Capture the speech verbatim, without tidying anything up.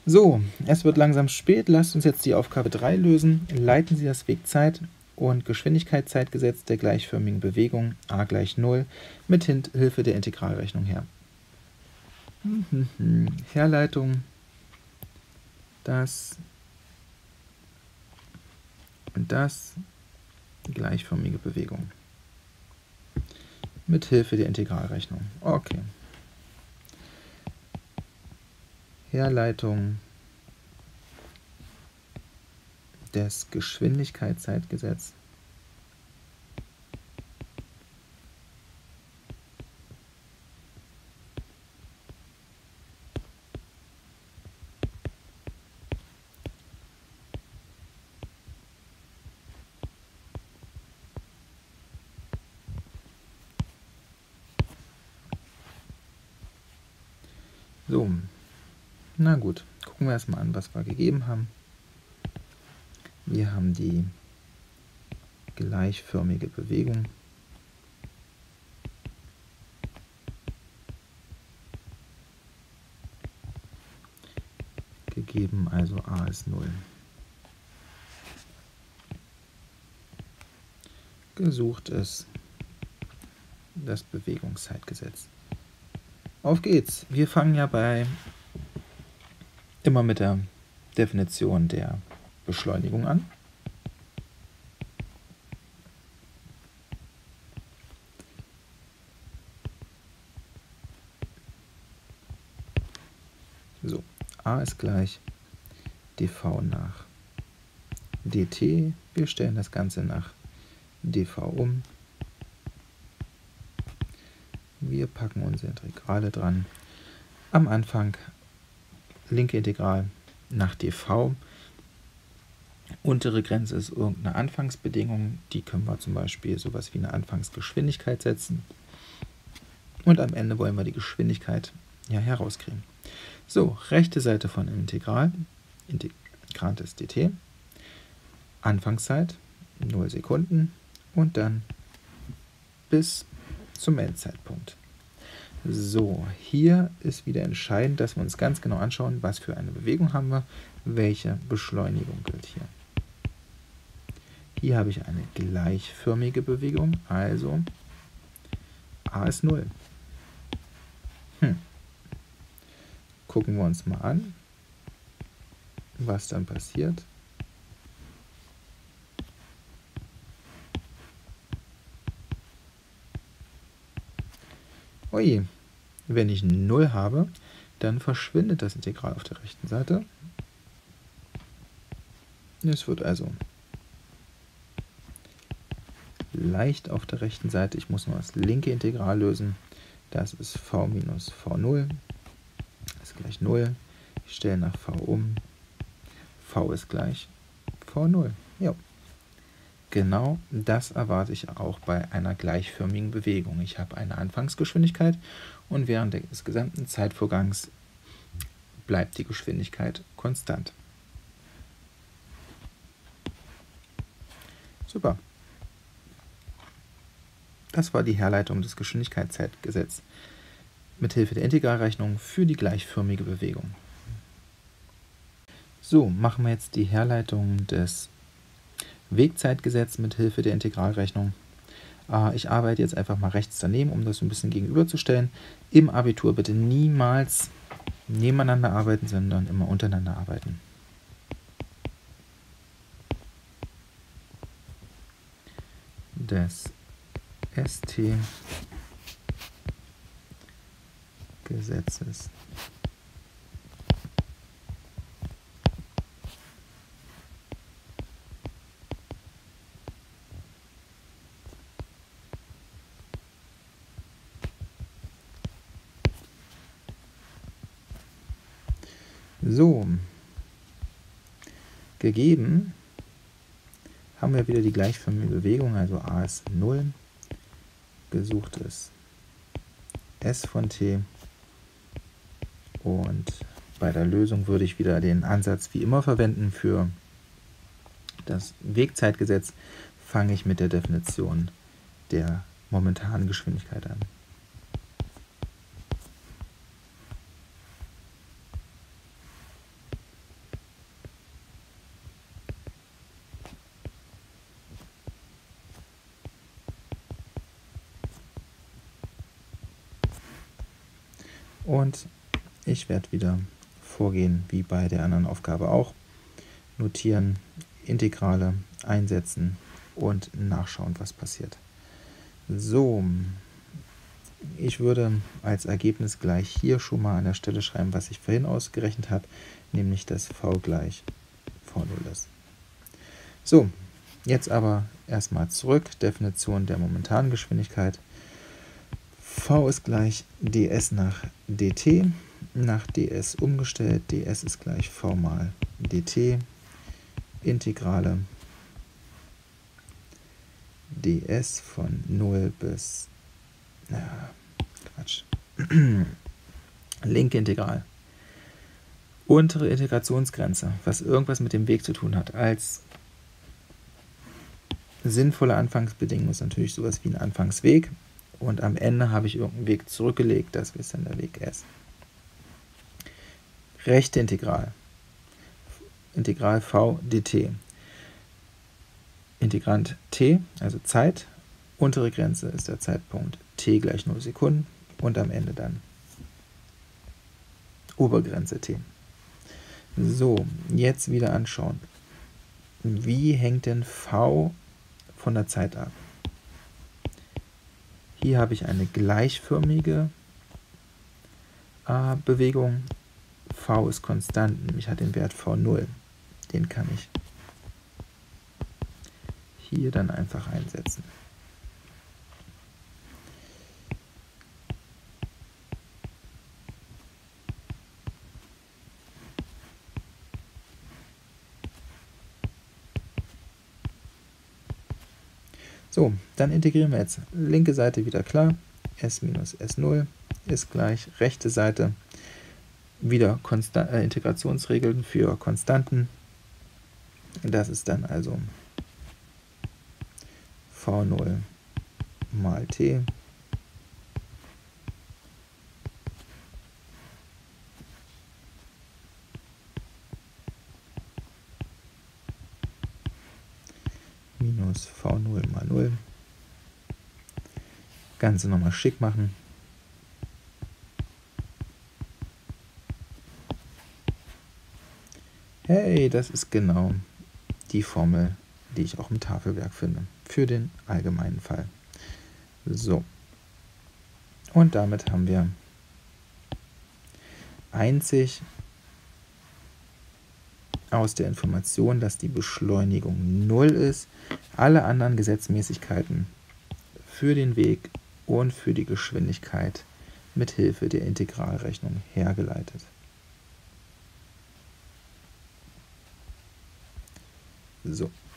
So, es wird langsam spät. Lasst uns jetzt die Aufgabe drei lösen. Leiten Sie das Wegzeit- und Geschwindigkeitszeitgesetz der gleichförmigen Bewegung a gleich null mit Hilfe der Integralrechnung her. Herleitung, das und das, gleichförmige Bewegung. Mit Hilfe der Integralrechnung. Okay. Herleitung des Geschwindigkeitszeitgesetzes So, na gut, gucken wir erstmal an, was wir gegeben haben. Wir haben die gleichförmige Bewegung. Gegeben, also a ist null. Gesucht ist das Bewegungszeitgesetz. Auf geht's. Wir fangen ja bei immer mit der Definition der Beschleunigung an. So, a ist gleich dv nach dt. Wir stellen das Ganze nach dv um. Wir packen unsere Integrale dran. Am Anfang linke Integral nach dv. Untere Grenze ist irgendeine Anfangsbedingung. Die können wir zum Beispiel sowas wie eine Anfangsgeschwindigkeit setzen. Und am Ende wollen wir die Geschwindigkeit ja herauskriegen. So, rechte Seite von Integral. Integrand ist dt. Anfangszeit null Sekunden und dann bis zum Endzeitpunkt. So, hier ist wieder entscheidend, dass wir uns ganz genau anschauen, was für eine Bewegung haben wir, welche Beschleunigung gilt hier. Hier habe ich eine gleichförmige Bewegung, also a ist null. Hm. Gucken wir uns mal an, was dann passiert. Oje, wenn ich null habe, dann verschwindet das Integral auf der rechten Seite. Es wird also leicht auf der rechten Seite. Ich muss nur das linke Integral lösen. Das ist v minus v null. Das ist gleich null. Ich stelle nach v um. V ist gleich v null. Ja. Genau das erwarte ich auch bei einer gleichförmigen Bewegung. Ich habe eine Anfangsgeschwindigkeit und während des gesamten Zeitvorgangs bleibt die Geschwindigkeit konstant. Super. Das war die Herleitung des Geschwindigkeitszeitgesetzes mit Hilfe der Integralrechnung für die gleichförmige Bewegung. So, machen wir jetzt die Herleitung des Wegzeitgesetzes mit Hilfe der Integralrechnung. Äh, ich arbeite jetzt einfach mal rechts daneben, um das ein bisschen gegenüberzustellen. Im Abitur bitte niemals nebeneinander arbeiten, sondern immer untereinander arbeiten. Des S T-Gesetzes. So, gegeben haben wir wieder die gleichförmige Bewegung, also a ist null, gesucht ist s von t und bei der Lösung würde ich wieder den Ansatz wie immer verwenden. Für das Wegzeitgesetz fange ich mit der Definition der momentanen Geschwindigkeit an. Und ich werde wieder vorgehen wie bei der anderen Aufgabe auch. Notieren, Integrale einsetzen und nachschauen, was passiert. So, ich würde als Ergebnis gleich hier schon mal an der Stelle schreiben, was ich vorhin ausgerechnet habe, nämlich dass v gleich v null ist. So, jetzt aber erstmal zurück, Definition der momentanen Geschwindigkeit. V ist gleich ds nach dt, nach ds umgestellt, ds ist gleich v mal dt, Integrale ds von null bis, ja, Quatsch, linke Integral. Untere Integrationsgrenze, was irgendwas mit dem Weg zu tun hat. Als sinnvolle Anfangsbedingung ist natürlich sowas wie ein Anfangsweg. Und am Ende habe ich irgendeinen Weg zurückgelegt, das ist dann der Weg S. Rechte Integral. Integral v dt. Integrand t, also Zeit. Untere Grenze ist der Zeitpunkt t gleich null Sekunden. Und am Ende dann Obergrenze t. So, jetzt wieder anschauen. Wie hängt denn v von der Zeit ab? Hier habe ich eine gleichförmige äh, Bewegung. V ist konstant, nämlich hat den Wert v null. Den kann ich hier dann einfach einsetzen. So, dann integrieren wir jetzt. Linke Seite wieder klar, s minus s null ist gleich rechte Seite, wieder Konstan äh, Integrationsregeln für Konstanten. Das ist dann also v null mal t minus v null mal null. Ganze nochmal schick machen. Hey, das ist genau die Formel, die ich auch im Tafelwerk finde, für den allgemeinen Fall. So. Und damit haben wir einzig aus der Information, dass die Beschleunigung null ist, alle anderen Gesetzmäßigkeiten für den Weg und für die Geschwindigkeit mit Hilfe der Integralrechnung hergeleitet. So.